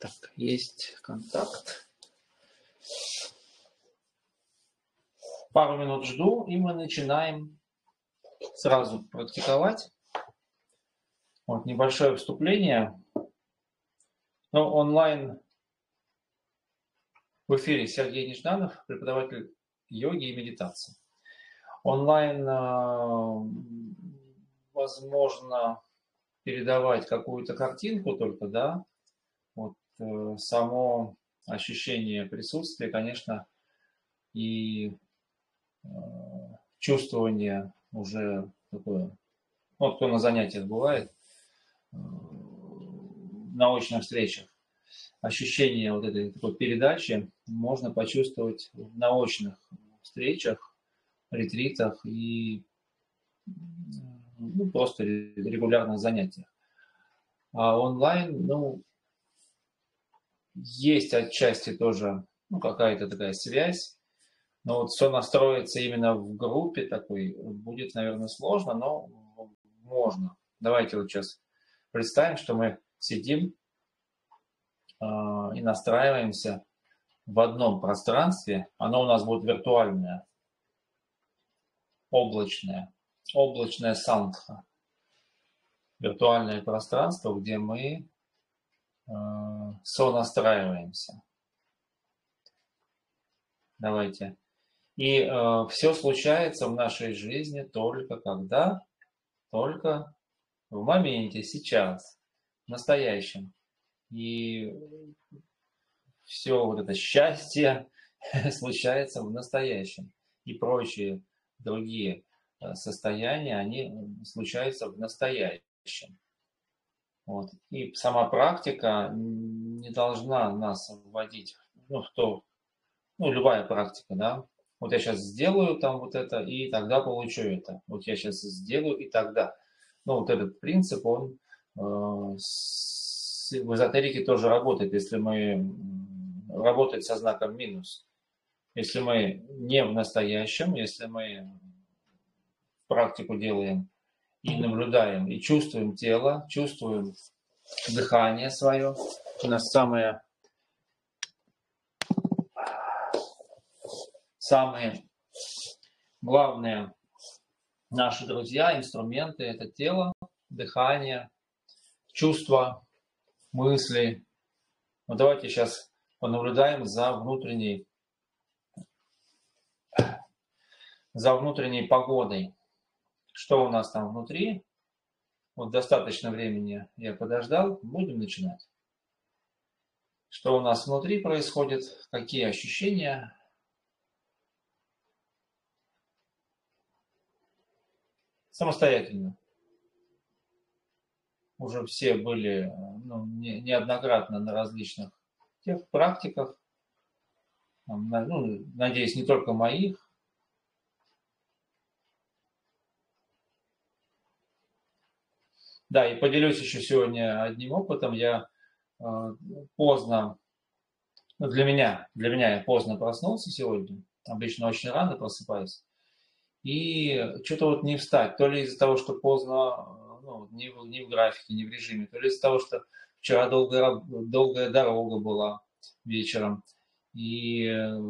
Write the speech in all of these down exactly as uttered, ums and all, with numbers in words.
Так, есть контакт. Пару минут жду, и мы начинаем сразу практиковать. Вот небольшое вступление. Ну, онлайн в эфире Сергей Нежданов, преподаватель йоги и медитации. Онлайн возможно передавать какую-то картинку только, да. Вот само ощущение присутствия, конечно, и чувствование уже такое, вот кто на занятиях бывает, на очных встречах, ощущение вот этой такой передачи можно почувствовать на очных встречах, ретритах и ну, просто регулярных занятиях. А онлайн, ну, есть отчасти тоже ну, какая-то такая связь, но вот все настроиться именно в группе такой будет, наверное, сложно, но можно. Давайте вот сейчас представим, что мы сидим э, и настраиваемся в одном пространстве. Оно у нас будет виртуальное, облачное, облачное сангха. Виртуальное пространство, где мы э, сонастраиваемся. Давайте. И э, все случается в нашей жизни только когда, только в моменте, сейчас, в настоящем. И все вот это счастье случается в настоящем. И прочие другие состояния, они случаются в настоящем. Вот. И сама практика не должна нас вводить ну, в то, ну, любая практика, да. Вот я сейчас сделаю там вот это, и тогда получу это. Вот я сейчас сделаю, и тогда. Ну, вот этот принцип, он э, с, в эзотерике тоже работает, если мы работаем со знаком минус. Если мы не в настоящем, если мы практику делаем и наблюдаем, и чувствуем тело, чувствуем дыхание свое, у нас самое Самые главные наши друзья, инструменты – это тело, дыхание, чувства, мысли. Вот давайте сейчас понаблюдаем за внутренней, за внутренней погодой. Что у нас там внутри? Вот достаточно времени я подождал, будем начинать. Что у нас внутри происходит, какие ощущения? Самостоятельно. Уже все были ну, не, неоднократно на различных тех практиках. Ну, надеюсь, не только моих. Да, и поделюсь еще сегодня одним опытом. Я э, поздно, ну, для меня, для меня я поздно проснулся сегодня. Обычно очень рано просыпаюсь. И что-то вот не встать, то ли из-за того, что поздно, ну, не, в, не в графике, не в режиме, то ли из-за того, что вчера долгая, долгая дорога была вечером. И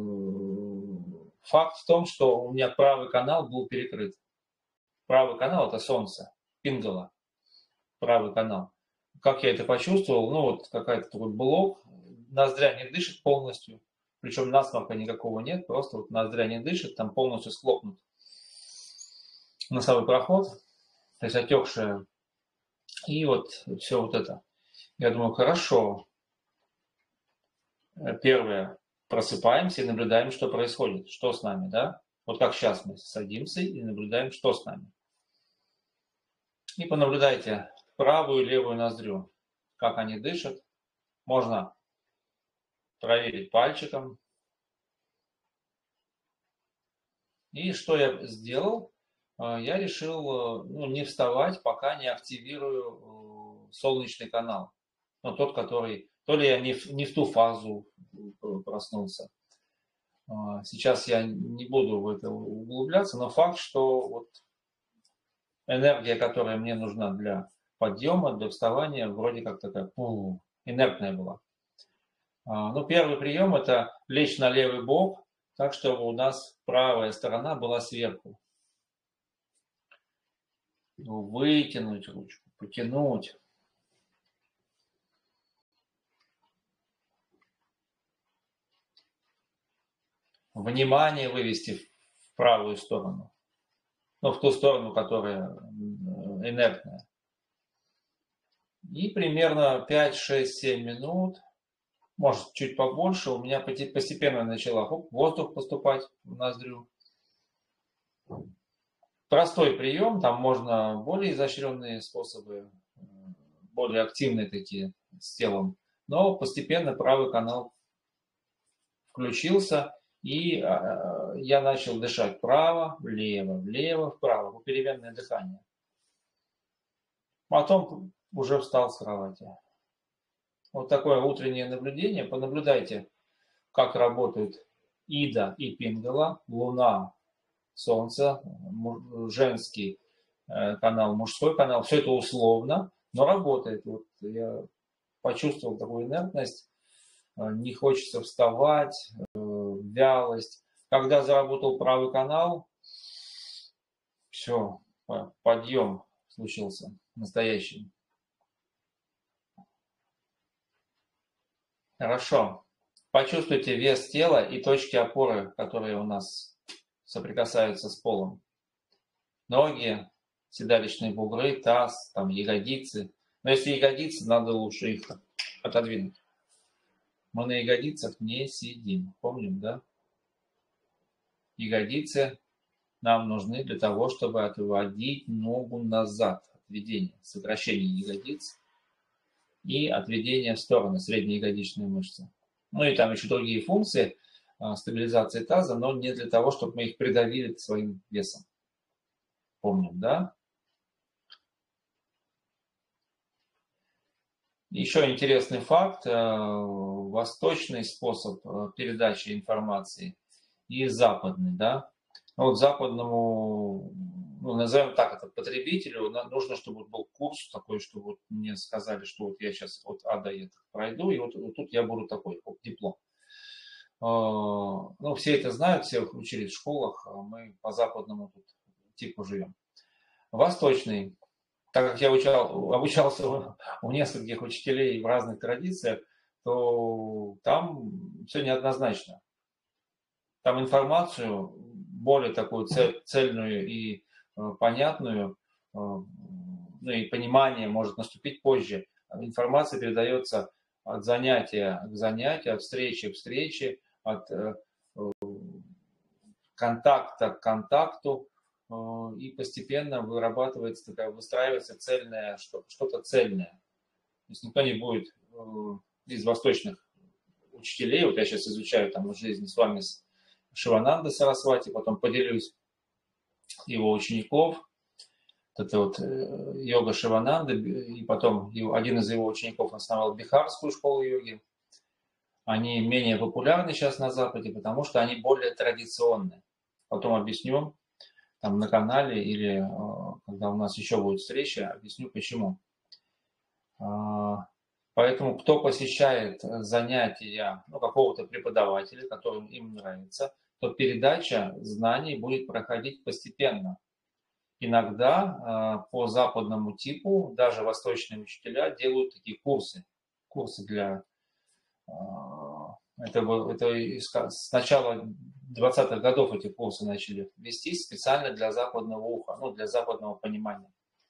факт в том, что у меня правый канал был перекрыт. Правый канал – это солнце, пингала, правый канал. Как я это почувствовал? Ну, вот какой-то такой блок, ноздря не дышит полностью, причем насморка никакого нет, просто вот ноздря не дышит, там полностью схлопнут носовой проход, то есть отекшая. И вот все вот это. Я думаю, хорошо. Первое. Просыпаемся и наблюдаем, что происходит, что с нами, да? Вот как сейчас мы садимся и наблюдаем, что с нами. И понаблюдайте правую и левую ноздрю, как они дышат. Можно проверить пальчиком. И что я сделал? Я решил ну, не вставать, пока не активирую солнечный канал. Ну, тот, который... То ли я не в, не в ту фазу проснулся. Сейчас я не буду в это углубляться, но факт, что вот энергия, которая мне нужна для подъема, для вставания, вроде как такая фу, инертная была. Ну, первый прием – это лечь на левый бок, так, чтобы у нас правая сторона была сверху. Вытянуть ручку, потянуть. Внимание вывести в правую сторону. Ну, в ту сторону, которая инертная. И примерно пять, шесть, семь минут, может чуть побольше, у меня постепенно начала хоп, воздух поступать в ноздрю. Простой прием, там можно более изощренные способы, более активные такие с телом. Но постепенно правый канал включился, и я начал дышать вправо, влево, влево, вправо, попеременное дыхание. Потом уже встал с кровати. Вот такое утреннее наблюдение. Понаблюдайте, как работают Ида и Пингала, Луна, Солнце, женский канал, мужской канал. Все это условно, но работает. Вот я почувствовал такую инертность, не хочется вставать, вялость. Когда заработал правый канал, все, подъем случился настоящий. Хорошо. Почувствуйте вес тела и точки опоры, которые у нас соприкасаются с полом. Ноги, седалищные бугры, таз, там ягодицы. Но если ягодицы, надо лучше их отодвинуть. Мы на ягодицах не сидим. Помним, да? Ягодицы нам нужны для того, чтобы отводить ногу назад. Отведение, сокращение ягодиц и отведение в сторону среднеягодичной мышцы. Ну и там еще другие функции стабилизации таза, но не для того, чтобы мы их придавили своим весом. Помним, да? Еще интересный факт. Восточный способ передачи информации и западный, да? Вот западному, ну, назовем так, это потребителю, нужно, чтобы был курс такой, что вот мне сказали, что вот я сейчас от А до Я пройду, и вот, вот тут я буду такой, вот диплом. Ну, все это знают, все учились в школах, а мы по западному тут типу живем. Восточный, так как я учал, обучался у нескольких учителей в разных традициях, то там все неоднозначно. Там информацию более такую цельную и понятную, ну и понимание может наступить позже. Информация передается от занятия к занятию, от встречи к встрече, от контакта к контакту, и постепенно вырабатывается такая, выстраивается цельное, что-то цельное. То есть никто не будет из восточных учителей, вот я сейчас изучаю там жизнь с вами с Шивананда Сарасвати, потом поделюсь его учеников, это вот йога Шивананда, и потом один из его учеников основал Бихарскую школу йоги. Они менее популярны сейчас на Западе, потому что они более традиционные. Потом объясню там на канале или когда у нас еще будет встреча, объясню почему. Поэтому кто посещает занятия ну, какого-то преподавателя, которым им нравится, то передача знаний будет проходить постепенно. Иногда по западному типу даже восточные учителя делают такие курсы. Курсы для... Это, это с начала двадцатых годов эти курсы начали вести специально для западного уха, ну, для западного понимания.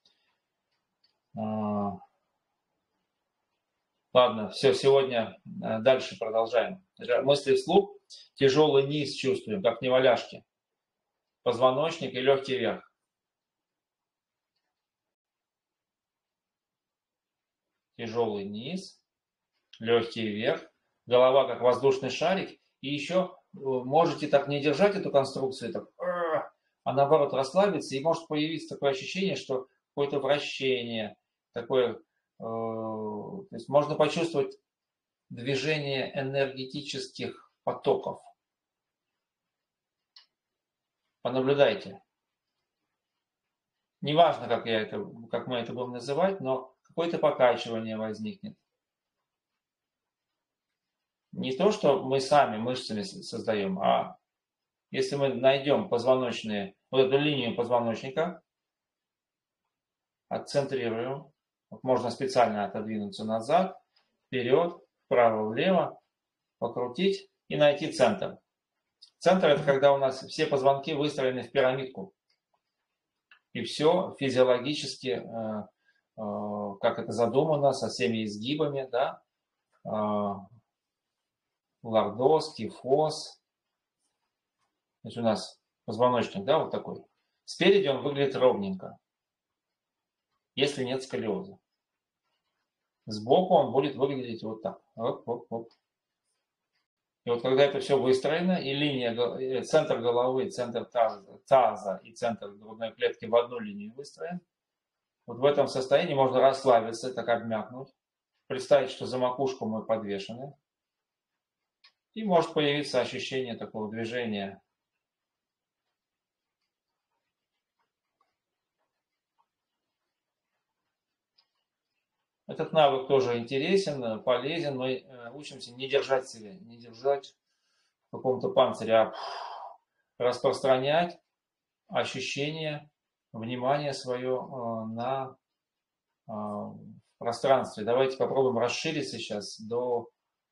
Ладно, все, сегодня дальше продолжаем. Мысли вслух. Тяжелый низ чувствуем, как неваляшки. Позвоночник и легкий верх. Тяжелый низ, легкий верх. Голова как воздушный шарик. И еще можете так не держать эту конструкцию, так, а наоборот расслабиться. И может появиться такое ощущение, что какое-то вращение, такое... То есть можно почувствовать движение энергетических потоков. Понаблюдайте. Неважно, как, я это, как мы это будем называть, но какое-то покачивание возникнет. Не то, что мы сами мышцами создаем, а если мы найдем позвоночные, вот эту линию позвоночника, отцентрируем, вот можно специально отодвинуться назад, вперед, вправо, влево, покрутить и найти центр. Центр – это когда у нас все позвонки выстроены в пирамидку. И все физиологически, э, э, как это задумано, со всеми изгибами, да, э, лордоз, кифоз. То есть у нас позвоночник, да, вот такой. Спереди он выглядит ровненько, если нет сколиоза. Сбоку он будет выглядеть вот так. Оп, оп, оп. И вот когда это все выстроено, и линия, центр головы, центр таза, таза и центр грудной клетки в одну линию выстроен, вот в этом состоянии можно расслабиться, так обмякнуть, представить, что за макушку мы подвешены, и может появиться ощущение такого движения. Этот навык тоже интересен, полезен. Мы учимся не держать себя, не держать в каком-то панцире, а распространять ощущение, внимание свое на пространстве. Давайте попробуем расширить сейчас до,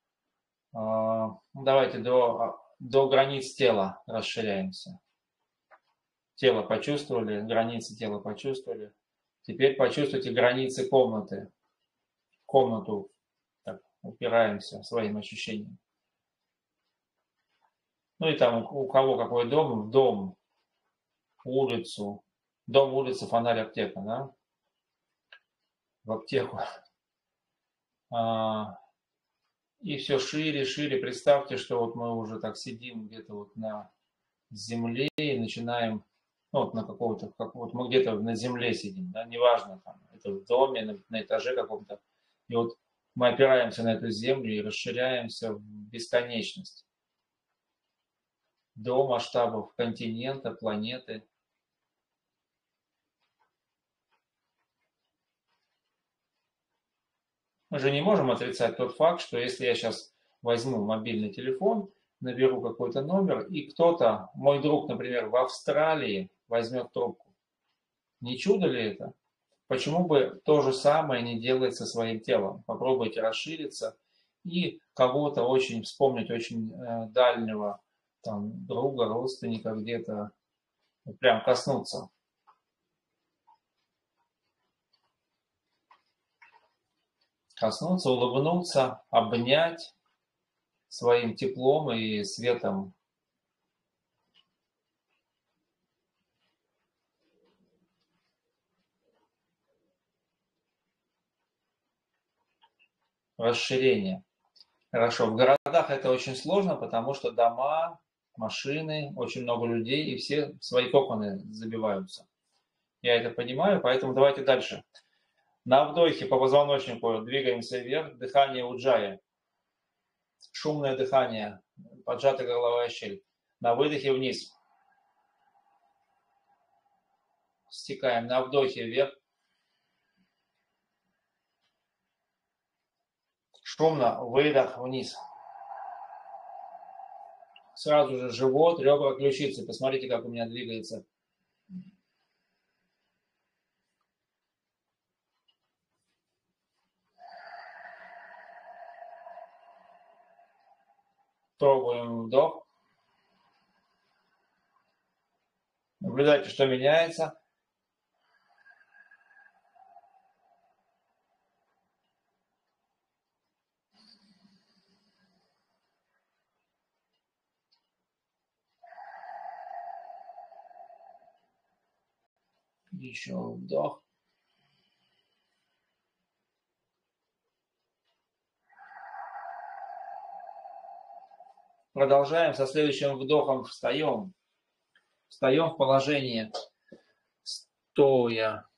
давайте до, до границ тела расширяемся. Тело почувствовали, границы тела почувствовали. Теперь почувствуйте границы комнаты. Комнату так, упираемся своим ощущением. Ну и там у кого какой дом, в дом, улицу. Дом, улица, фонарь, аптека, да? В аптеку. А, и все шире, шире. Представьте, что вот мы уже так сидим где-то вот на земле и начинаем, ну вот на какого-то, как, вот мы где-то на земле сидим, да, неважно, там, это в доме, на, на этаже каком-то. И вот мы опираемся на эту землю и расширяемся в бесконечность. До масштабов континента, планеты. Мы же не можем отрицать тот факт, что если я сейчас возьму мобильный телефон, наберу какой-то номер, и кто-то, мой друг, например, в Австралии, возьмет трубку. Не чудо ли это? Почему бы то же самое не делать со своим телом? Попробуйте расшириться и кого-то очень вспомнить, очень э, дальнего там, друга, родственника где-то, прям коснуться. Коснуться, улыбнуться, обнять своим теплом и светом. Расширение. Хорошо. В городах это очень сложно, потому что дома, машины, очень много людей, и все в свои коконы забиваются. Я это понимаю, поэтому давайте дальше. На вдохе по позвоночнику двигаемся вверх, дыхание уджая. Шумное дыхание, поджатая горловая щель. На выдохе вниз. Стекаем. На вдохе вверх. Шумно, выдох вниз. Сразу же живот, ребра, ключицы. Посмотрите, как у меня двигается. Пробуем вдох. Наблюдайте, что меняется. Еще вдох. Продолжаем. Со следующим вдохом встаем. Встаем в положение стоя.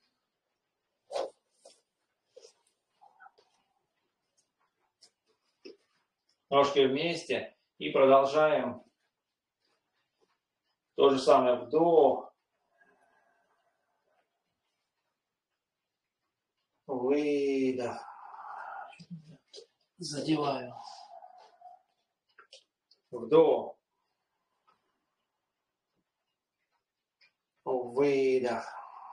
Ножки вместе. И продолжаем. То же самое вдох. Выдох. Задеваю. Вдох. Выдох.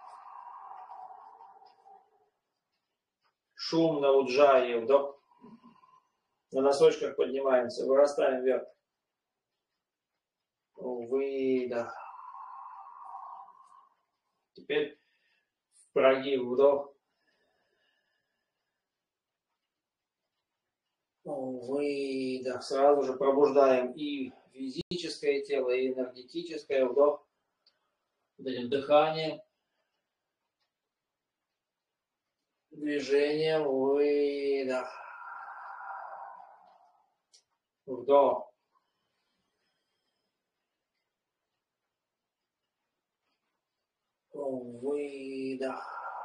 Шумно уджае. Вдох. На носочках поднимаемся. Вырастаем вверх. Выдох. Теперь в прогиб. Вдох. Выдох. Сразу же пробуждаем и физическое тело, и энергетическое. Вдох. Вот этим дыханием. Движением. Выдох. Вдох. Выдох.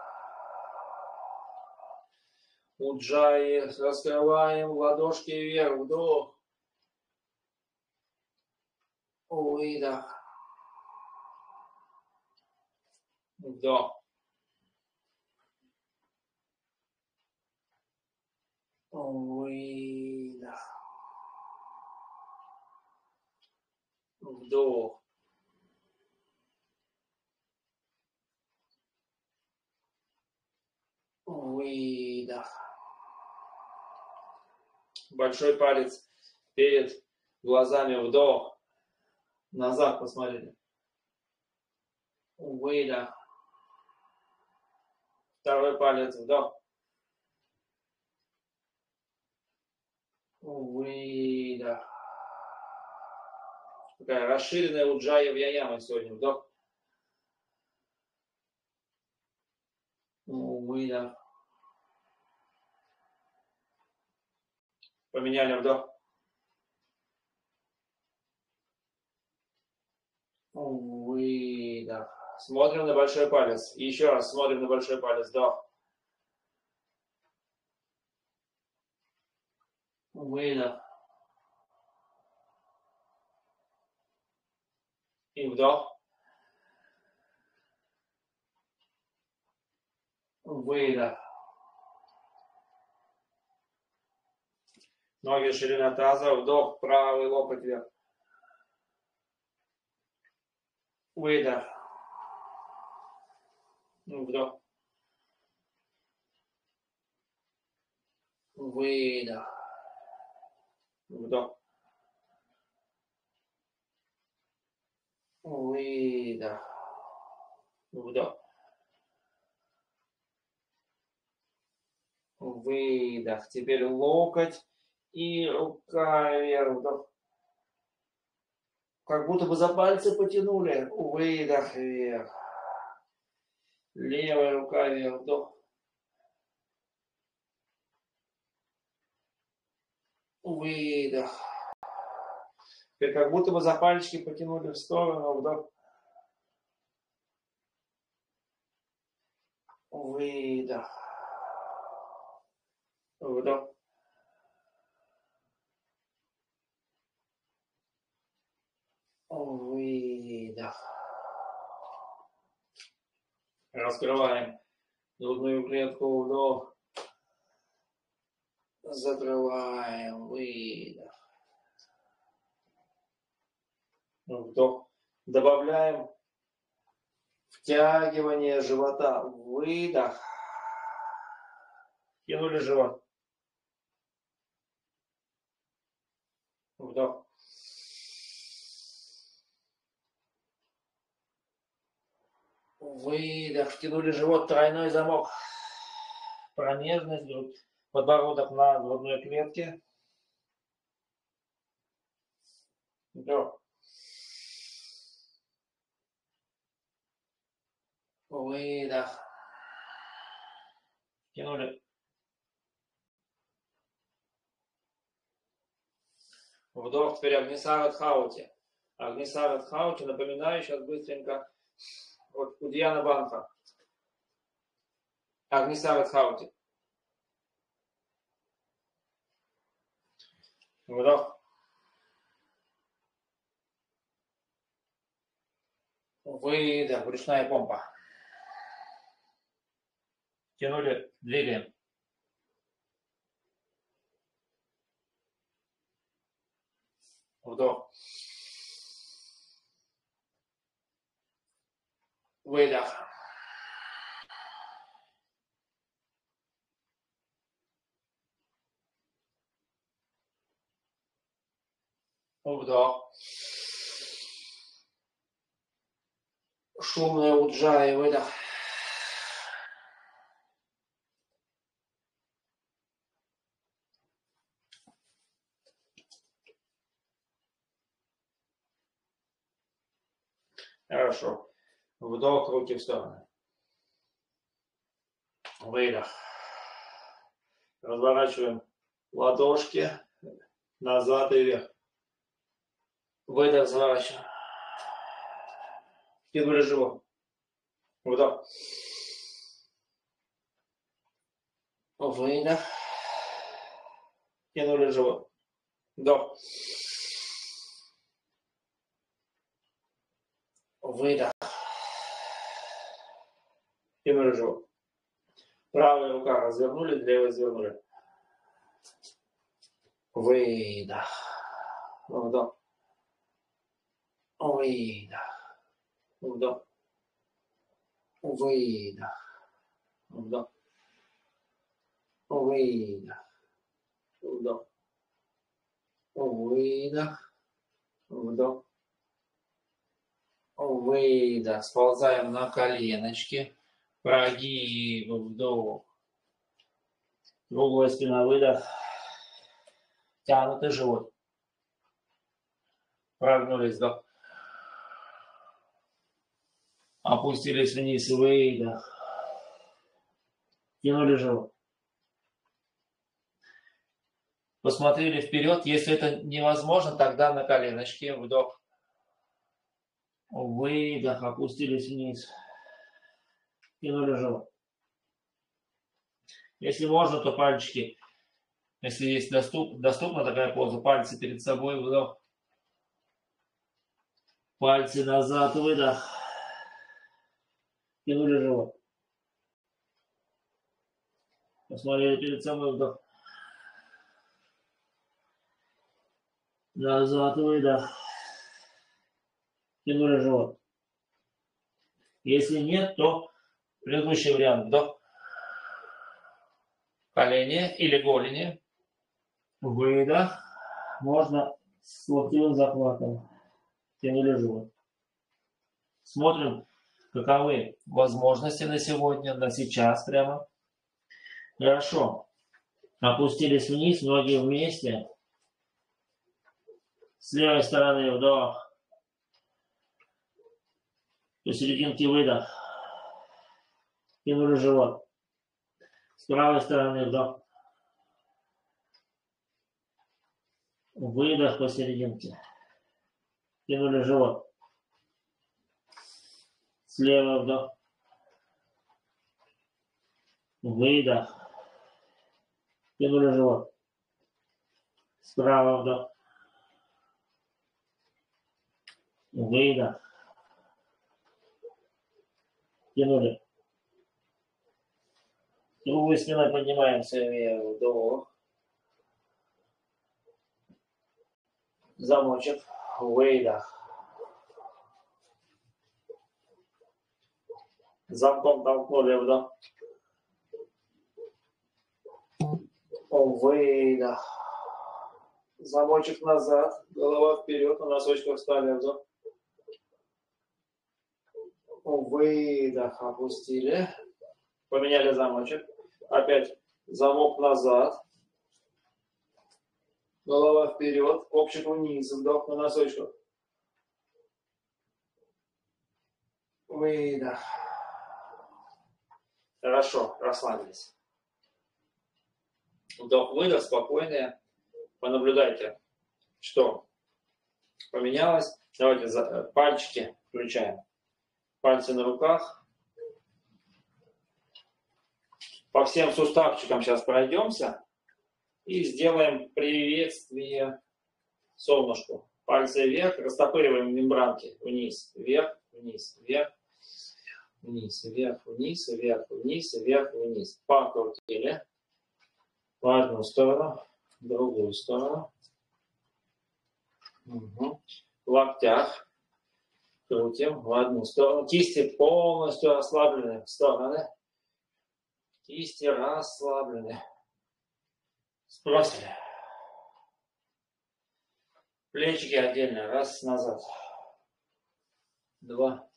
Уджаи. Раскрываем ладошки вверх. Вдох. Выдох. Вдох. Выдох. Вдох. Выдох. Большой палец перед глазами. Вдох. Назад посмотрели. Выдох. Второй палец. Вдох. Выдох. Такая расширенная уджая вьяяма сегодня. Вдох. Выдох. Поменяли. Вдох. Выдох. Смотрим на большой палец. Еще раз смотрим на большой палец. Вдох. Выдох. И вдох. Выдох. Ноги ширина таза. Вдох. Правый локоть вверх. Выдох. Вдох. Выдох. Вдох. Выдох. Вдох. Выдох. Теперь локоть и рука вверх. Вдох. Как будто бы за пальцы потянули. Выдох вверх. Левая рука вверх. Вдох. Выдох. Теперь как будто бы за пальчики потянули в сторону. Вдох. Выдох. Вдох. Выдох. Раскрываем грудную клетку. Вдох. Закрываем. Выдох. Вдох. Добавляем втягивание живота. Выдох. Тянули живот. Вдох. Выдох. Втянули живот. Тройной замок. Промежность, грудь, подбородок на грудной клетке. Вдох. Выдох. Тянули. Вдох. Теперь Агнисарадхаути. Агнисарадхаути. Напоминаю сейчас быстренько. Вот Удьяна Бандха. Агнисарадхаути. Вдох. Выдох. Брюшная помпа. Тянули, двигаем. Вдох. Выдох. Вдох. Шумная уджая, выдох. Хорошо. Вдох, руки в стороны. Выдох. Разворачиваем ладошки назад и вверх. Выдох, разворачиваем. Тянули живот. Вдох. Выдох. Тянули живот. Вдох. Выдох. Тянули живот. Правая рука развернули, левая развернули. Выдох. Вдох. Выдох. Вдох. Выдох. Вдох. Выдох. Вдох. Выдох. Вдох. Выдох. Сползаем на коленочки. Прогиб. Вдох. Круглая спина. Выдох. Тянутый живот. Прогнулись. Вдох. Опустились вниз. Выдох. Тянули живот. Посмотрели вперед. Если это невозможно, тогда на коленочки. Вдох. Выдох. Опустились вниз. Тянули живот. Если можно, то пальчики. Если есть доступ, доступна такая поза, пальцы перед собой. Вдох. Пальцы назад. Выдох. Тянули живот. Посмотрели перед собой. Вдох. Назад. Выдох. Тянули живот. Если нет, то предыдущий вариант. Вдох. Колени или голени. Выдох. Можно с локтевым захватом. Тянули живот. Смотрим, каковы возможности на сегодня, на сейчас прямо. Хорошо. Опустились вниз, ноги вместе. С левой стороны вдох. Посерединке выдох. Тянули живот. С правой стороны вдох. Выдох посерединке. Тянули живот. Слева вдох. Выдох. Тянули живот. Справа вдох. Выдох. Тянули. Круглой спиной поднимаемся вверх. Вдох. Замочек. Выдох. Замком толкнули. Вдох. Выдох. Замочек назад. Голова вперед. На носочках встали. Вдох. Выдох. Опустили. Поменяли замочек. Опять замок назад. Голова вперед. Копчик вниз. Вдох на носочках. Выдох. Хорошо. Расслабились. Вдох-выдох. Спокойные. Понаблюдайте, что поменялось. Давайте пальчики включаем. Пальцы на руках. По всем суставчикам сейчас пройдемся и сделаем приветствие солнышку. Пальцы вверх, растопыриваем мембранки. Вниз, вверх, вниз, вверх, вниз, вверх, вниз, вверх, вниз, вверх, вниз. Покрутили. В одну сторону, в другую сторону. Угу. В локтях. Крутим в одну сторону. Кисти полностью расслаблены в стороны. Кисти расслаблены. Сбросили. Плечики отдельно. Раз, назад. Два.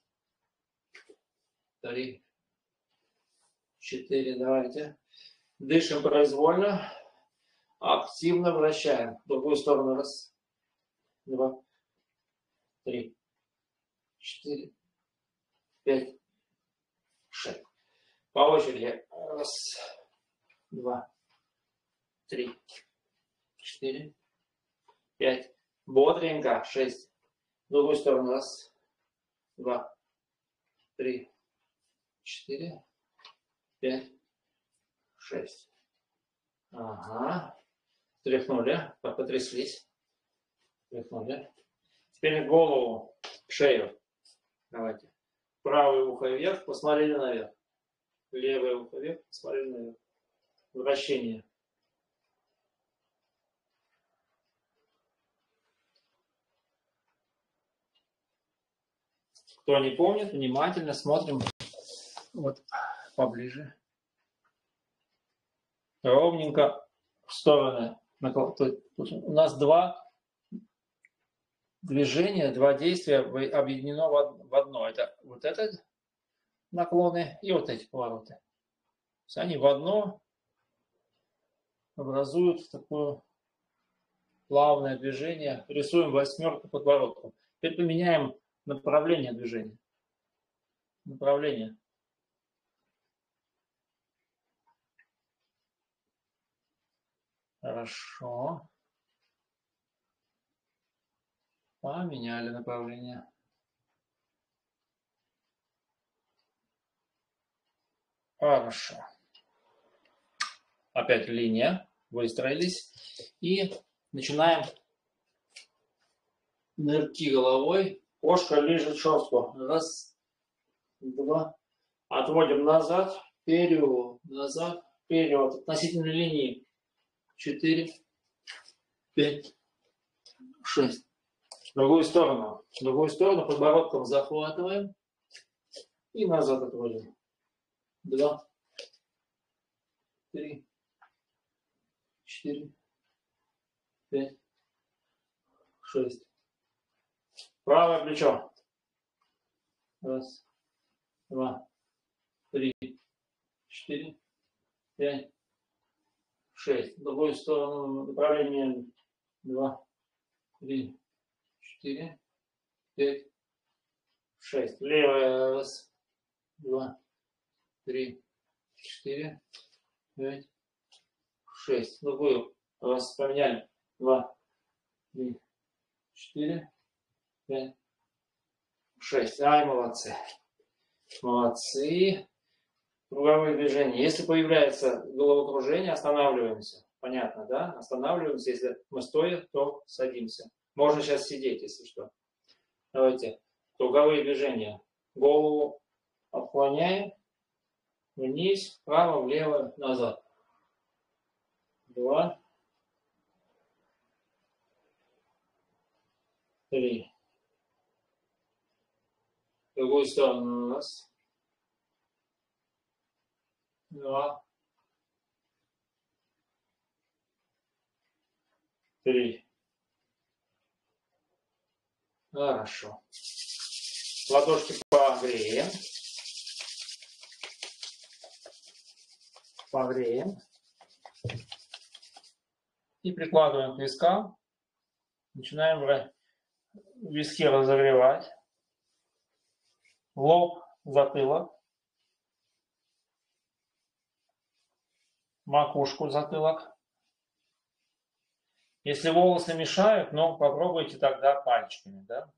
Три. Четыре. Давайте. Дышим произвольно. Активно вращаем. В другую сторону. Раз. Два. Три. Четыре. Пять. Шесть. По очереди. Раз. Два. Три. Четыре. Пять. Бодренько. Шесть. В другую сторону. Раз. Два. Три. Четыре. Пять. Шесть. Ага. Тряхнули. Потряслись. Тряхнули. Теперь голову, шею. Давайте. Правое ухо вверх, посмотрели наверх. Левое ухо вверх, посмотрели наверх. Вращение. Кто не помнит, внимательно смотрим. Вот поближе. Ровненько в стороны. У нас два движения, два действия объединено в одно. Это вот этот наклоны и вот эти повороты. То есть они в одно образуют такое плавное движение. Рисуем восьмерку подбородку. Теперь поменяем направление движения. Направление. Хорошо. Поменяли направление. Хорошо. Опять линия. Выстроились. И начинаем нырки головой. Кошка лижет шерстку. Раз, два. Отводим назад, вперед, назад, вперед. Относительно линии. Четыре, пять, шесть. В другую сторону. В другую сторону подбородком захватываем. И назад отводим. Два, три, четыре, пять, шесть. Правое плечо. Раз, два, три, четыре, пять, шесть. В другую сторону направление. Два, три, четыре, пять, шесть. Левое. Раз, два, три, четыре, пять, шесть. Другую. Раз, поменяли. Два, три, четыре, пять, шесть. Ай, молодцы. Молодцы. Круговые движения. Если появляется головокружение, останавливаемся. Понятно, да? Останавливаемся. Если мы стоя, то садимся. Можно сейчас сидеть, если что. Давайте. Круговые движения. Голову отклоняем. Вниз, вправо, влево, назад. Два. Три. В другую сторону. Раз. Два. Три. Хорошо. Ладошки погреем. Погреем. И прикладываем к вискам. Начинаем виски разогревать. Лоб, затылок. Макушку, затылок. Если волосы мешают, ну, попробуйте тогда пальчиками, да?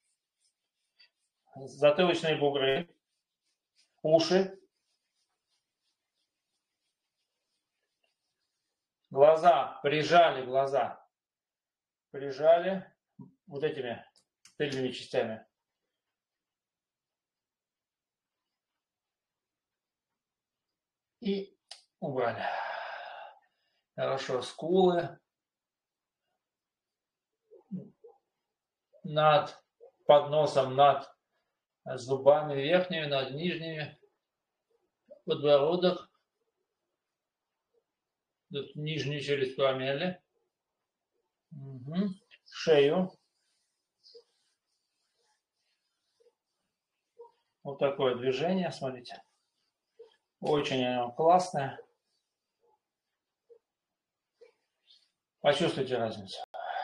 Затылочные бугры. Уши. Глаза. Прижали глаза. Прижали вот этими тыльными частями. И убрали. Хорошо. Скулы. над подносом, над зубами верхними, над нижними, подбородок, нижнюю челюсть промяли, угу. Шею. Вот такое движение, смотрите. Очень оно классное. Почувствуйте разницу.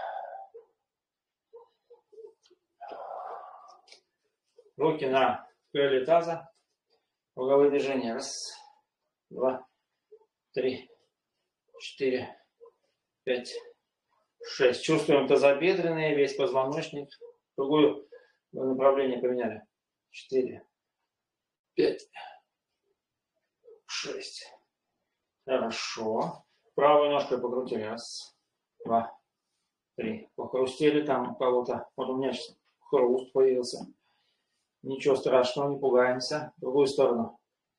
Руки на крыле таза. Круговые движения. Раз, два, три, четыре, пять, шесть. Чувствуем тазобедренные, весь позвоночник. Другое направление поменяли. Четыре, пять, шесть. Хорошо. Правой ножкой покрутили. Раз, два, три. Похрустели там у кого-то. Вот у меня сейчас хруст появился. Ничего страшного, не пугаемся. В другую сторону.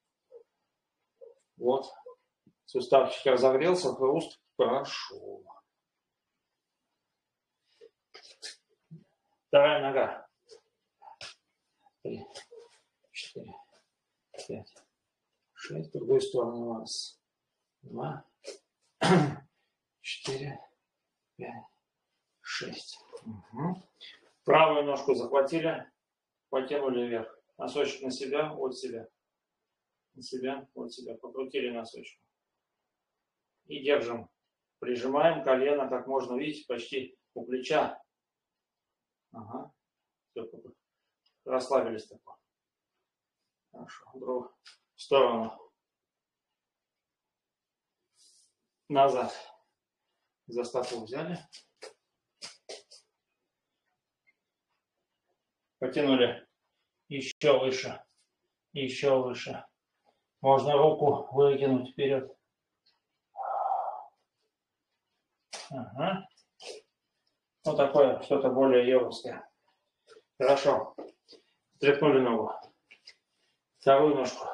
Вот. Суставчик разогрелся, хруст прошел. Вторая нога. Три, четыре, пять, шесть. В другую сторону. Раз, два, четыре, пять, шесть. Угу. Правую ножку захватили, потянули вверх. Носочек на себя, от себя. На себя, от себя. Покрутили носочек. И держим. Прижимаем колено, как можно видеть, почти у плеча. Ага. Все, расслабились такое. Хорошо. В другую сторону. Назад. За стопу взяли. Потянули еще выше. Еще выше. Можно руку выкинуть вперед. Ага. Вот такое что-то более йоговское. Хорошо. Стряхнули ногу. Вторую ножку.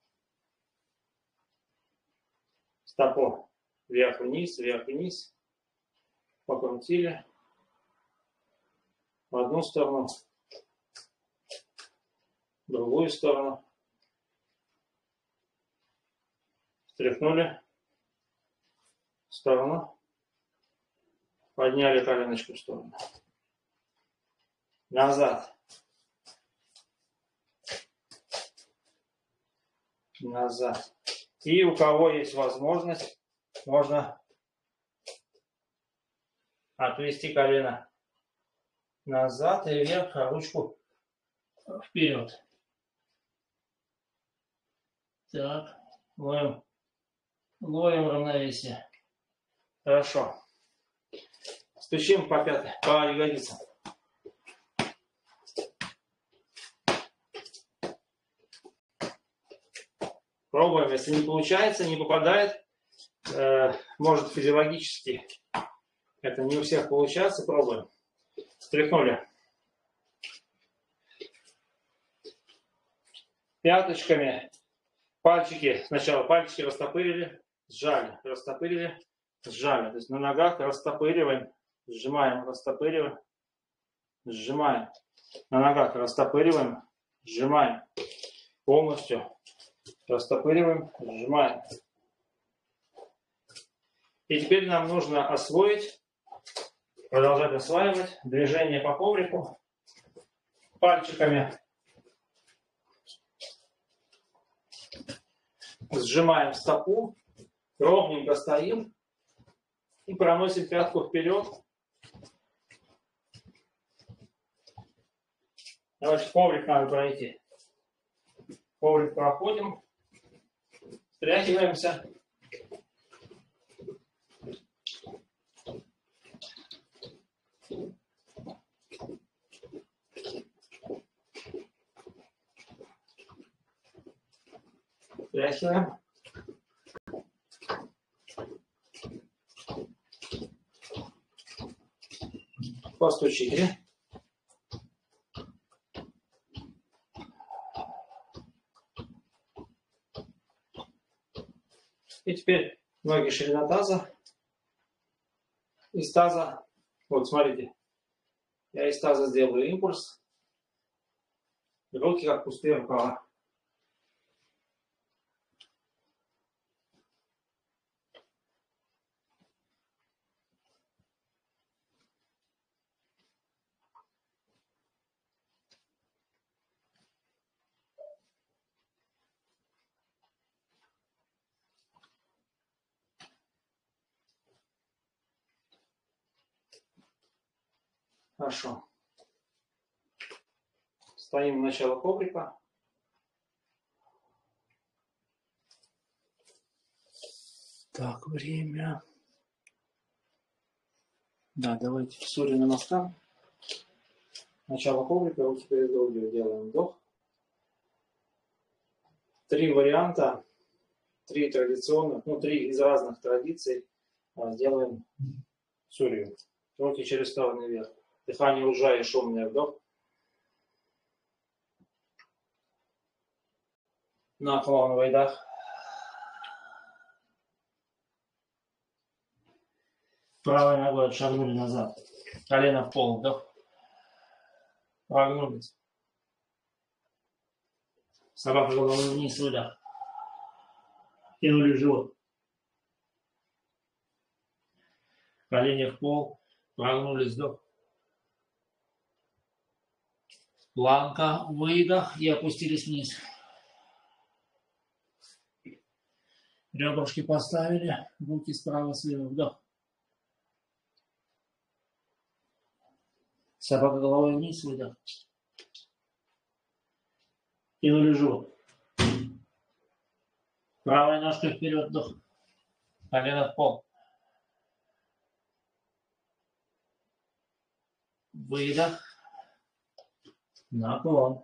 Стопу. Вверх-вниз, вверх-вниз. Покрутили. В одну сторону. В другую сторону. Стряхнули. В сторону. Подняли коленочку в сторону. Назад. Назад. И у кого есть возможность, можно отвести колено назад и вверх, а ручку вперед. Так, ловим, ловим равновесие. Хорошо. Стучим по пятой, по ягодицам. Пробуем, если не получается, не попадает, э, может физиологически это не у всех получается, пробуем. Стряхнули. Пяточками, пальчики, сначала пальчики растопырили, сжали, растопырили, сжали. То есть на ногах растопыриваем, сжимаем, растопыриваем, сжимаем. На ногах растопыриваем, сжимаем. Полностью растопыриваем, сжимаем. И теперь нам нужно освоить, продолжать осваивать движение по коврику пальчиками. Сжимаем стопу, ровненько стоим и проносим пятку вперед. Давайте коврик надо пройти. Коврик проходим, встряхиваемся. Встряхиваем. Постучили. И теперь ноги ширина таза. Из таза, вот смотрите, Я из таза сделаю импульс. Руки как пустые рукава. Хорошо. Стоим в начало коврика. Так, время. Да, давайте в Сурья Намаскар. Начало коврика, руки перед грудью. Делаем вдох. Три варианта, три традиционных, ну, три из разных традиций. Делаем Сурью. Руки через стороны вверх. Дыхание ужа и шумный вдох. Наклон, выдох. Правой ногой отшагнули назад. Колено в пол, вдох. Прогнулись. Собака головой вниз, выдох. Тянули живот. Колени в пол. Прогнулись, вдох. Планка, выдох и опустились вниз. Ребрышки поставили. Руки справа, слева, вдох. Собака головой вниз, выдох. Тянули живот. Правая ножка вперед, вдох. Колено в пол. Выдох. Наклон.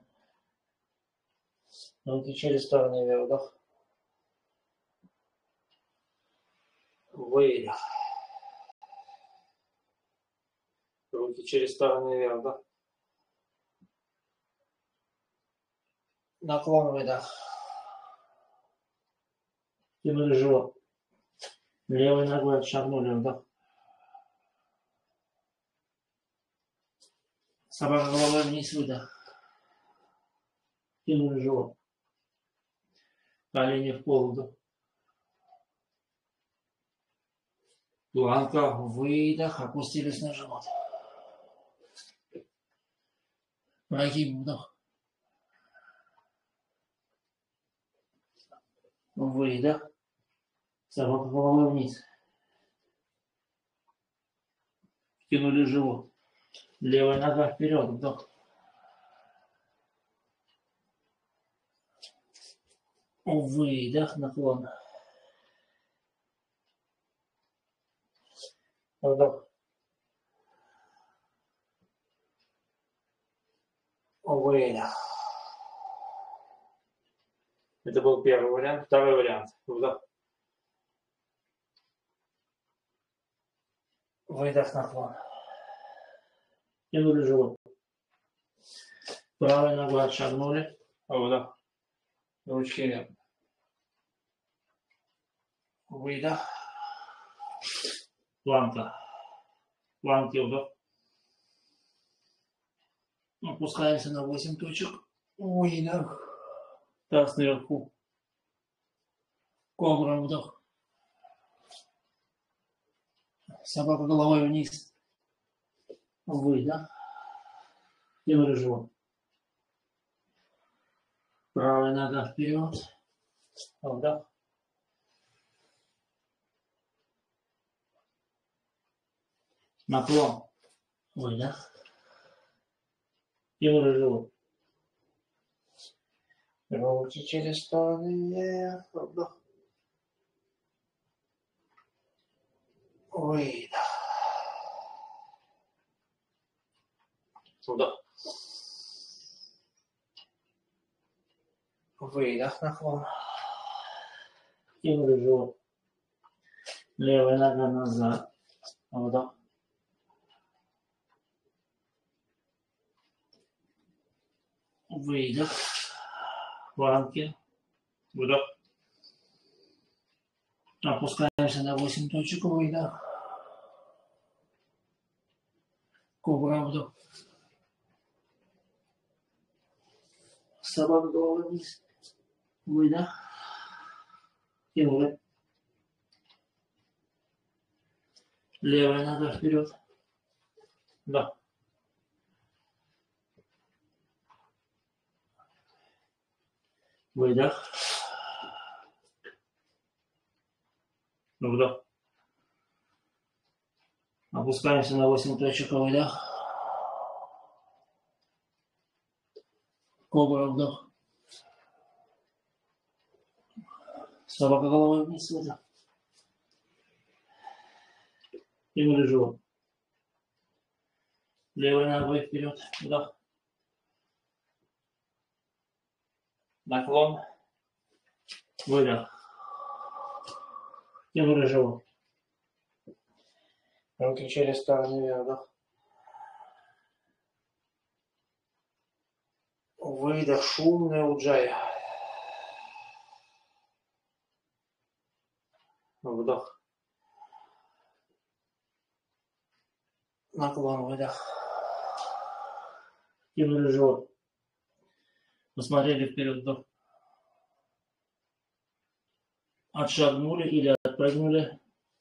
Руки через стороны вверх, вдох. Выдох. Руки через стороны вверх, вдох. Наклон, выдох. Тянули живот. Левой ногой отшагнули, вдох. Собака головой вниз, выдох. Тянули живот. Колени в пол, вдох. Планка, выдох, опустились на живот. Прогиб, вдох. Выдох. Собака головой вниз. Тянули живот. Левая нога вперед, вдох. Выдох, наклон. Вдох. Выдох. Это был первый вариант. Второй вариант. Вдох. Выдох, наклон. Тянули живот. Правой ногой отшагнули. Вдох. Ручки рядом. Выдох. Планка. Планки, вдох. Опускаемся на восемь точек. Выдох. Таз наверху. Кобра, вдох. Собака головой вниз. Выдох. Тянули живот. Правая нога вперед. Вдох. Наклон. Выдох. Тянули живот. Руки через стороны вверх. Вдох. Выдох. Вдох. Выдох, наклон. Тянули живот. Левая нога назад. Вдох. Выдох. Планки. Вдох. Опускаемся на восемь точек. Выдох. Кобра вдох. Собака головой вниз. Выдох. Тянули. Левая нога вперед. Да. Выдох. Вдох. Опускаемся на восемь точек. Выдох. Кобра вдох. Собака головой вниз. Выдох. Тянули живот. Левой ногой вперед. Вдох. Наклон. Выдох. Тянули живот. Руки через стороны вверх. Вдох. Выдох. Шумный уджай. Вдох. Наклон. Выдох. Тянули живот. Посмотрели вперед. Вдох. Отшагнули или отпрыгнули.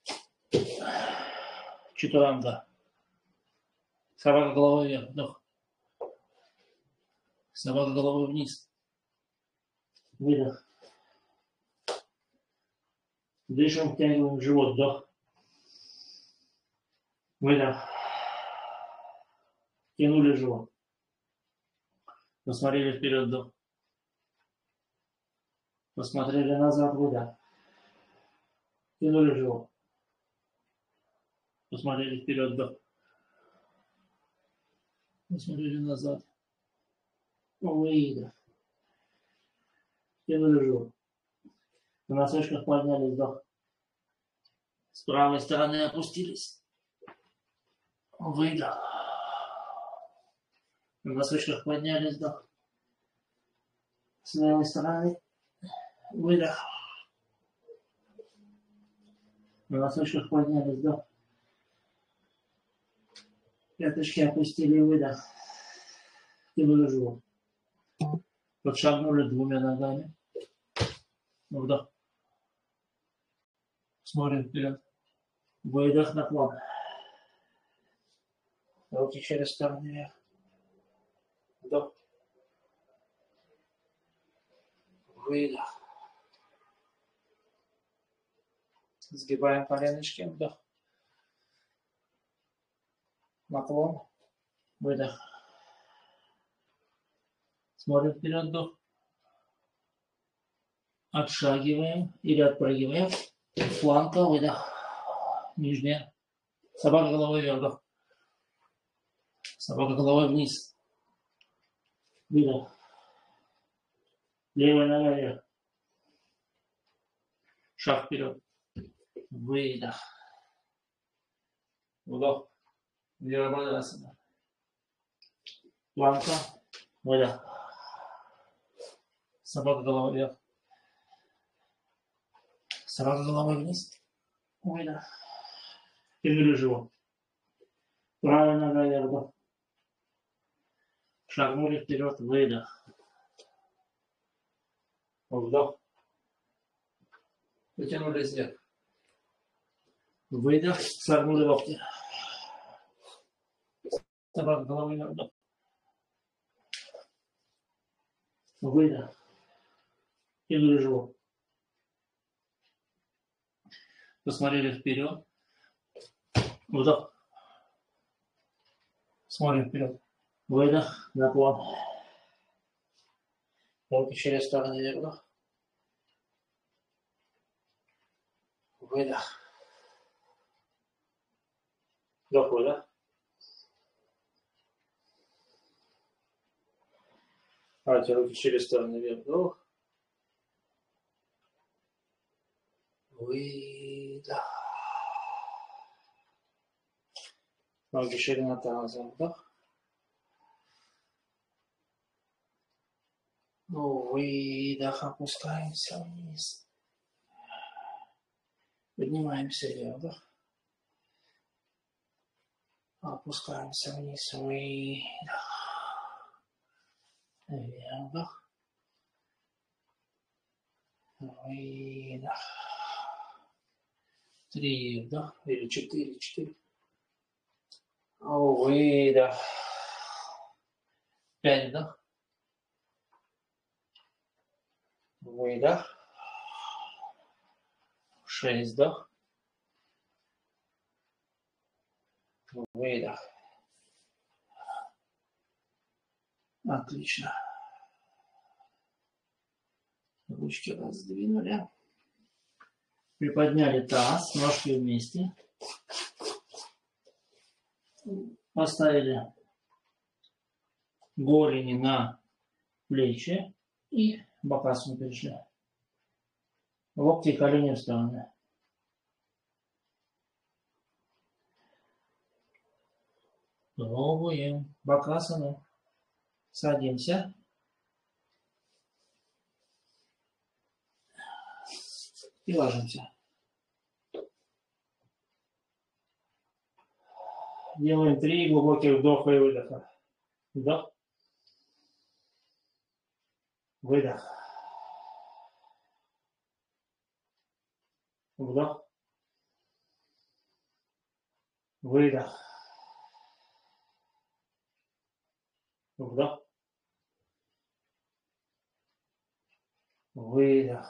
Чатуранга. Собака головой вверх. Вдох. Собака головой вниз. Выдох. Дышим, втягиваем живот. Вдох. Выдох. Тянули живот. Посмотрели вперед. Вдох. Посмотрели назад. Выдох. Тянули живот. Посмотрели вперед. Вдох. Посмотрели назад. Выдох. Тянули живот. На носочках поднялись. Вдох. С правой стороны опустились. Выдох. На носочках поднялись. Вдох. С левой стороны. Выдох. На носочках поднялись. Вдох. Пяточки опустили. Выдох. Тянули живот. Подшагнули двумя ногами. Вдох. Смотрим вперед. Выдох, наклон. Руки через стороны вверх. Вдох. Выдох. Сгибаем коленочки. Вдох. Наклон. Выдох. Смотрим вперед. Вдох. Отшагиваем или отпрыгиваем. Фланка. Выдох. Нижняя. Собака головой вверх. Вдох. Собака головой вниз. Выдох. Левая нога вверх. Шаг вперед. Выдох. Вдох. Вирабхадрасана. Планка. Выдох. Собака головой вверх. Собака головой вниз. Выдох. Тянули живот. Правая нога вверх. Вдох. Шагнули вперед. Выдох. Вдох. Потянулись вверх. Выдох. Согнули локти. Собака головой вверх. Вдох. Выдох. Тянули живот. Посмотрели вперед. Вдох. Смотрим вперед. Выдох. Наклон. Руки через стороны вверх. Вдох. Выдох. Вдох, выдох. Давайте руки через стороны вверх. Вдох. Выдох. Ноги ширина таза. Вдох. Выдох. Опускаемся вниз. Поднимаемся вверх. Вдох. Опускаемся вниз. Выдох. Вдох. Выдох. Три вдох. Или четыре. Четыре. Выдох. Пять вдох. Выдох. Шесть вдох. Выдох. Отлично. Ручки раздвинули. Приподняли таз, ножки вместе. Поставили голени на плечи и бакасану перешли. Локти и колени в стороны. Пробуем бакасану. Садимся. И ложимся. Делаем три глубоких вдоха и выдоха. Вдох. Выдох. Вдох. Выдох. Вдох. Выдох.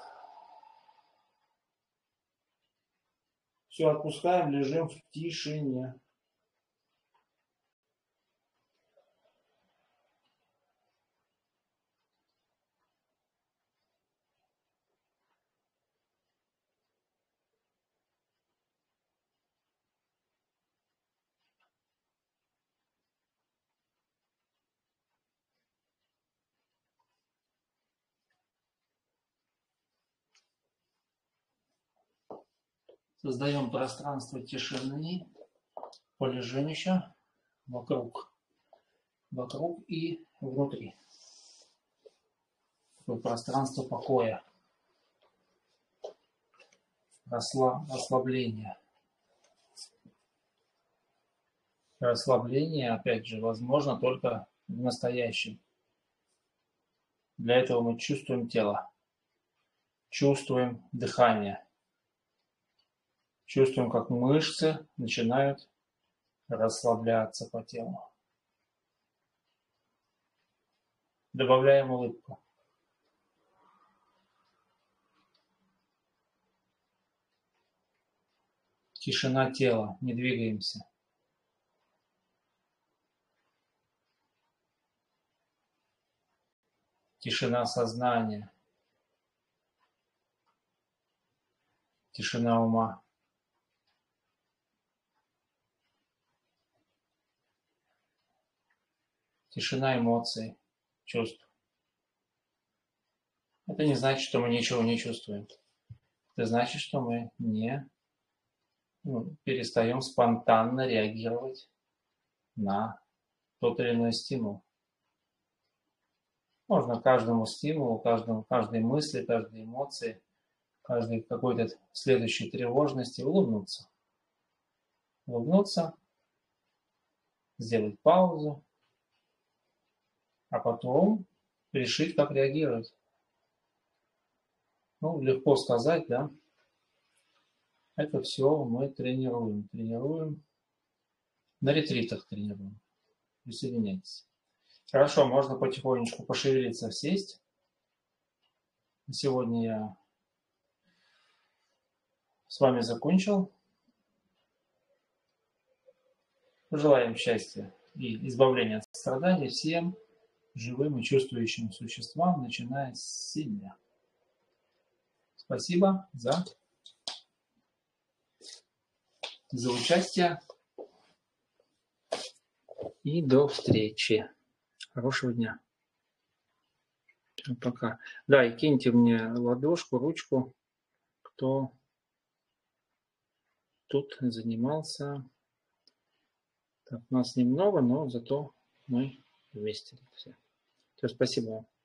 Все, отпускаем, лежим в тишине. Создаем пространство тишины, полежим еще вокруг, вокруг и внутри. Такое пространство покоя, расслабление. Расслабление, опять же, возможно только в настоящем. Для этого мы чувствуем тело, чувствуем дыхание. Чувствуем, как мышцы начинают расслабляться по телу. Добавляем улыбку. Тишина тела, не двигаемся. Тишина сознания. Тишина ума. Тишина эмоций, чувств. Это не значит, что мы ничего не чувствуем. Это значит, что мы не ну, перестаем спонтанно реагировать на тот или иной стимул. Можно каждому стимулу, каждому, каждой мысли, каждой эмоции, каждой какой-то следующей тревожности улыбнуться. Улыбнуться, сделать паузу, а потом решить, как реагировать. Ну, легко сказать, да? Это все мы тренируем. Тренируем. На ретритах тренируем. Присоединяйтесь. Хорошо, можно потихонечку пошевелиться, сесть. Сегодня я с вами закончил. Пожелаем счастья и избавления от страданий всем живым и чувствующим существам, начиная с себя. Спасибо за, за участие и до встречи. Хорошего дня. Пока. Да, и киньте мне ладошку, ручку, кто тут занимался. Так, нас немного, но зато мы вместе. Все. Все, спасибо вам.